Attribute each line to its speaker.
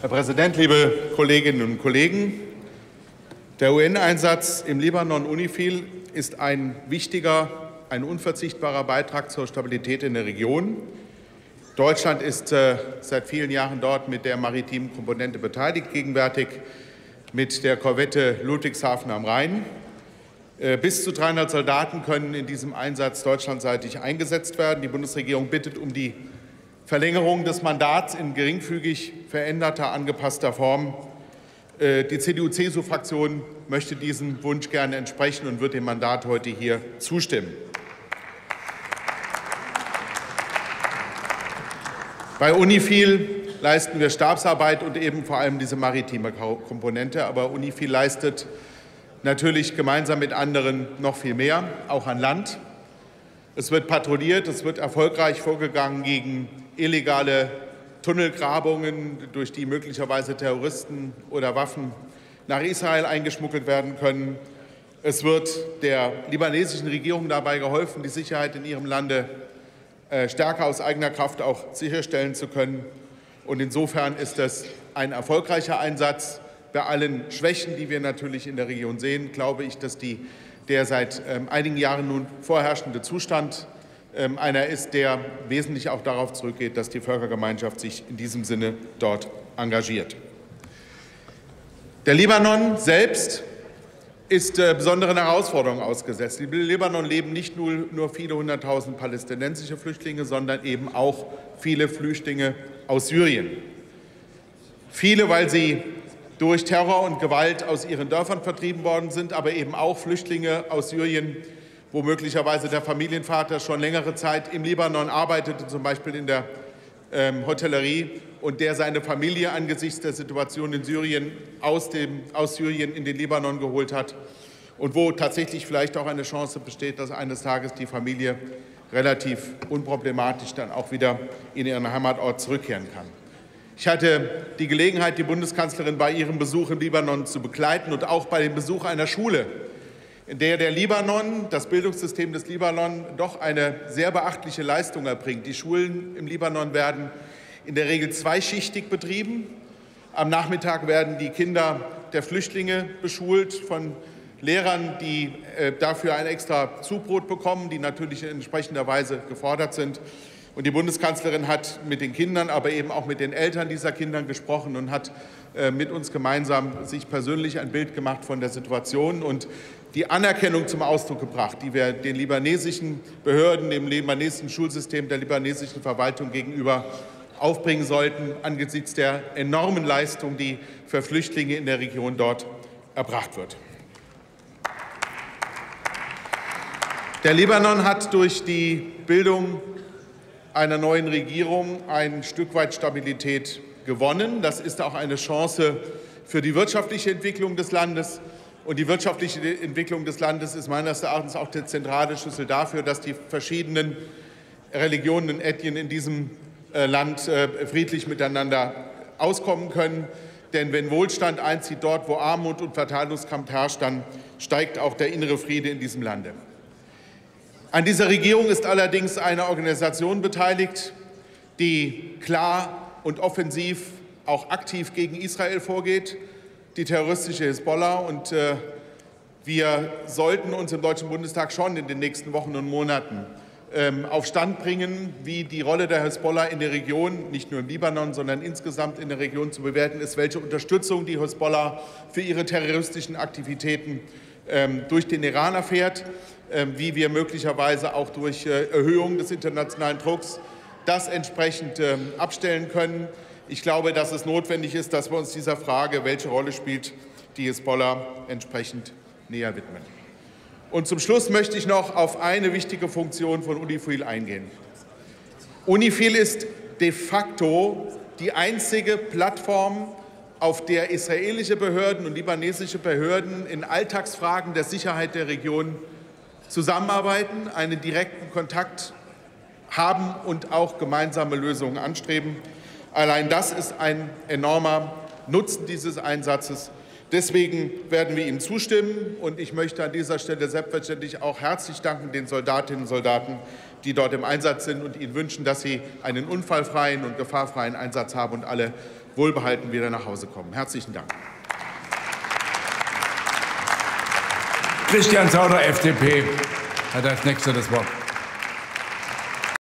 Speaker 1: Herr Präsident, liebe Kolleginnen und Kollegen! Der UN-Einsatz im Libanon UNIFIL ist ein wichtiger, ein unverzichtbarer Beitrag zur Stabilität in der Region. Deutschland ist seit vielen Jahren dort mit der maritimen Komponente beteiligt, gegenwärtig mit der Korvette Ludwigshafen am Rhein. Bis zu 300 Soldaten können in diesem Einsatz deutschlandseitig eingesetzt werden. Die Bundesregierung bittet um die Verlängerung des Mandats in geringfügig veränderter, angepasster Form. Die CDU-CSU-Fraktion möchte diesem Wunsch gerne entsprechen und wird dem Mandat heute hier zustimmen. Bei UNIFIL leisten wir Stabsarbeit und eben vor allem diese maritime Komponente. Aber UNIFIL leistet natürlich gemeinsam mit anderen noch viel mehr, auch an Land. Es wird patrouilliert, es wird erfolgreich vorgegangen gegen illegale Tunnelgrabungen, durch die möglicherweise Terroristen oder Waffen nach Israel eingeschmuggelt werden können. Es wird der libanesischen Regierung dabei geholfen, die Sicherheit in ihrem Lande stärker aus eigener Kraft auch sicherstellen zu können. Und insofern ist es ein erfolgreicher Einsatz. Bei allen Schwächen, die wir natürlich in der Region sehen, glaube ich, dass der seit einigen Jahren nun vorherrschende Zustand einer ist, der wesentlich auch darauf zurückgeht, dass die Völkergemeinschaft sich in diesem Sinne dort engagiert. Der Libanon selbst ist besonderen Herausforderungen ausgesetzt. Im Libanon leben nicht nur viele hunderttausend palästinensische Flüchtlinge, sondern eben auch viele Flüchtlinge aus Syrien. Viele, weil sie durch Terror und Gewalt aus ihren Dörfern vertrieben worden sind, aber eben auch Flüchtlinge aus Syrien, wo möglicherweise der Familienvater schon längere Zeit im Libanon arbeitete, zum Beispiel in der Hotellerie, und der seine Familie angesichts der Situation in Syrien aus Syrien in den Libanon geholt hat und wo tatsächlich vielleicht auch eine Chance besteht, dass eines Tages die Familie relativ unproblematisch dann auch wieder in ihren Heimatort zurückkehren kann. Ich hatte die Gelegenheit, die Bundeskanzlerin bei ihrem Besuch im Libanon zu begleiten und auch bei dem Besuch einer Schule, in der der Libanon, das Bildungssystem des Libanon, doch eine sehr beachtliche Leistung erbringt. Die Schulen im Libanon werden in der Regel zweischichtig betrieben. Am Nachmittag werden die Kinder der Flüchtlinge beschult von Lehrern, die dafür ein extra Zubrot bekommen, die natürlich in entsprechender Weise gefordert sind. Und die Bundeskanzlerin hat mit den Kindern, aber eben auch mit den Eltern dieser Kinder gesprochen und hat mit uns gemeinsam sich persönlich ein Bild gemacht von der Situation und die Anerkennung zum Ausdruck gebracht, die wir den libanesischen Behörden, dem libanesischen Schulsystem, der libanesischen Verwaltung gegenüber aufbringen sollten, angesichts der enormen Leistung, die für Flüchtlinge in der Region dort erbracht wird. Der Libanon hat durch die Bildung einer neuen Regierung ein Stück weit Stabilität gewonnen. Das ist auch eine Chance für die wirtschaftliche Entwicklung des Landes. Und die wirtschaftliche Entwicklung des Landes ist meines Erachtens auch der zentrale Schlüssel dafür, dass die verschiedenen Religionen und Ethnien in diesem Land friedlich miteinander auskommen können. Denn wenn Wohlstand einzieht dort, wo Armut und Verteilungskampf herrscht, dann steigt auch der innere Friede in diesem Lande. An dieser Regierung ist allerdings eine Organisation beteiligt, die klar und offensiv auch aktiv gegen Israel vorgeht, die terroristische Hisbollah. Und wir sollten uns im Deutschen Bundestag schon in den nächsten Wochen und Monaten auf Stand bringen, wie die Rolle der Hisbollah in der Region, nicht nur im Libanon, sondern insgesamt in der Region zu bewerten ist, welche Unterstützung die Hisbollah für ihre terroristischen Aktivitäten durch den Iran erfährt, wie wir möglicherweise auch durch Erhöhung des internationalen Drucks das entsprechend abstellen können. Ich glaube, dass es notwendig ist, dass wir uns dieser Frage, welche Rolle spielt die Hisbollah, entsprechend näher widmen. Und zum Schluss möchte ich noch auf eine wichtige Funktion von UNIFIL eingehen. UNIFIL ist de facto die einzige Plattform, auf der israelische Behörden und libanesische Behörden in Alltagsfragen der Sicherheit der Region zusammenarbeiten, einen direkten Kontakt haben und auch gemeinsame Lösungen anstreben. Allein das ist ein enormer Nutzen dieses Einsatzes. Deswegen werden wir ihm zustimmen. Und ich möchte an dieser Stelle selbstverständlich auch herzlich danken den Soldatinnen und Soldaten, die dort im Einsatz sind, und ihnen wünschen, dass sie einen unfallfreien und gefahrfreien Einsatz haben und alle wohlbehalten wieder nach Hause kommen. Herzlichen Dank.
Speaker 2: Christian Sauter, FDP, hat als Nächster das Wort.